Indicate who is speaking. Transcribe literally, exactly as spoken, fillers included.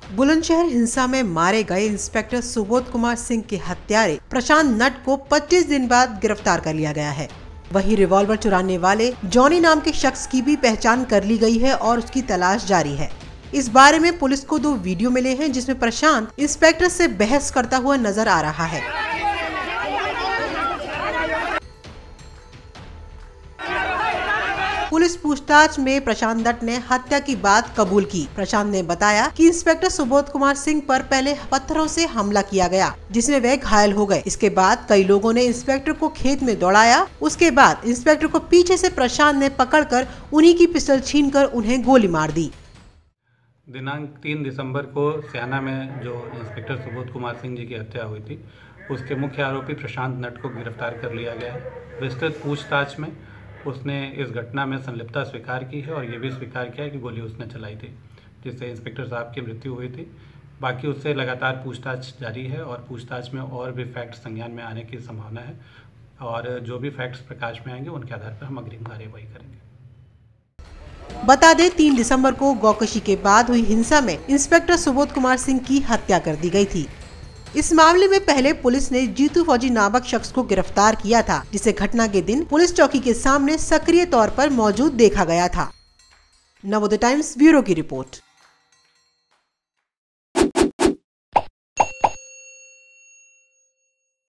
Speaker 1: बुलंदशहर हिंसा में मारे गए इंस्पेक्टर सुबोध कुमार सिंह के हत्यारे प्रशांत नट को पच्चीस दिन बाद गिरफ्तार कर लिया गया है। वहीं रिवॉल्वर चुराने वाले जॉनी नाम के शख्स की भी पहचान कर ली गई है और उसकी तलाश जारी है। इस बारे में पुलिस को दो वीडियो मिले हैं जिसमें प्रशांत इंस्पेक्टर से बहस करता हुआ नजर आ रहा है। पुलिस पूछताछ में प्रशांत नट ने हत्या की बात कबूल की। प्रशांत ने बताया कि इंस्पेक्टर सुबोध कुमार सिंह पर पहले पत्थरों से हमला किया गया, जिसमें वे घायल हो गए। इसके बाद कई लोगों ने इंस्पेक्टर को खेत में दौड़ाया। उसके बाद इंस्पेक्टर को पीछे से प्रशांत ने पकड़कर उन्हीं की पिस्टल छीनकर उन्हें गोली मार दी।
Speaker 2: दिनांक तीन दिसंबर को स्याना में जो इंस्पेक्टर सुबोध कुमार सिंह जी की हत्या हुई थी, उसके मुख्य आरोपी प्रशांत नट को गिरफ्तार कर लिया गया है। विस्तृत पूछताछ में उसने इस घटना में संलिप्तता स्वीकार की है और ये भी स्वीकार किया है कि गोली उसने चलाई थी, जिससे इंस्पेक्टर साहब की मृत्यु हुई थी। बाकी उससे लगातार पूछताछ जारी है और पूछताछ में और भी फैक्ट्स संज्ञान में आने की संभावना है और जो भी फैक्ट्स प्रकाश में आएंगे उनके आधार पर हम अग्रिम कार्यवाही करेंगे।
Speaker 1: बता दें, तीन दिसंबर को गौकशी के बाद हुई हिंसा में इंस्पेक्टर सुबोध कुमार सिंह की हत्या कर दी गई थी। इस मामले में पहले पुलिस ने जीतू फौजी नामक शख्स को गिरफ्तार किया था, जिसे घटना के दिन पुलिस चौकी के सामने सक्रिय तौर पर मौजूद देखा गया था। नवोदय टाइम्स ब्यूरो की रिपोर्ट।